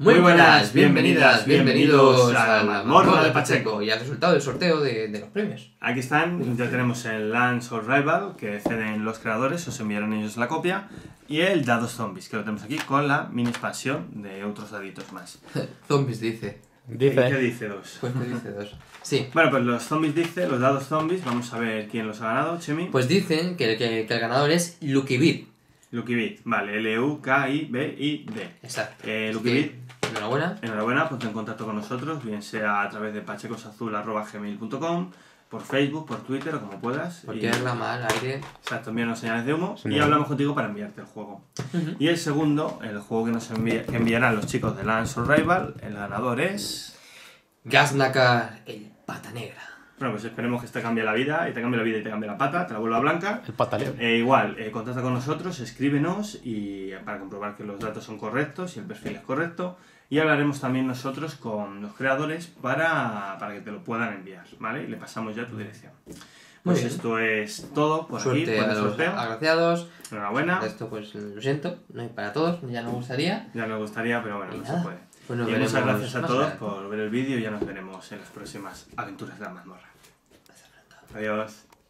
Muy buenas, bienvenidas, bienvenidos a la Mazmorra de Pacheco y al resultado del sorteo de los premios. Aquí están, ya tenemos el Lance of Rival que ceden los creadores, os enviaron ellos la copia, y el Dados Zombies, que lo tenemos aquí con la mini expansión de otros daditos más. Zombies dice. ¿Qué dice dos? Pues que dice dos. Sí. Bueno, pues los zombies dice, los dados zombies, vamos a ver quién los ha ganado, Chemi. Pues dicen que el ganador es Lucky Bit. Lucky Bit, vale, L-U-K-I-B-I-D. Exacto. Lucky Bit. Enhorabuena. Enhorabuena, ponte en contacto con nosotros, bien sea a través de pachecosazul@gmail.com, por Facebook, por Twitter o como puedas. Porque reclama al aire. Exacto, envíanos señales de humo y hablamos contigo para enviarte el juego. Y el segundo, el juego que nos enviarán los chicos de Lance of Rival, el ganador es... Gaznakar, el pata negra. Bueno, pues esperemos que te cambie la vida, y te cambie la vida y te cambie la pata, te la vuelva blanca. El pataleo. Igual, contacta con nosotros, escríbenos y para comprobar que los datos son correctos y el perfil es correcto. Y hablaremos también nosotros con los creadores para que te lo puedan enviar, ¿vale? Y le pasamos ya tu dirección. Pues esto es todo por Suerte aquí, por el a los sorteo. agraciados. Enhorabuena. Esto pues lo siento, no hay para todos, ya nos gustaría. Ya nos gustaría, pero bueno, no se puede. Pues nos Y muchas veremos gracias a más todos adelante. por ver el vídeo y ya nos veremos en las próximas aventuras de la mazmorra. Adiós.